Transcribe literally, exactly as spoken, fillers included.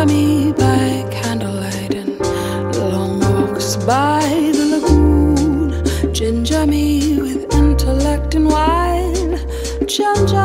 ginger me by candlelight and long walks by the lagoon. Ginger me with intellect and wine. Ginger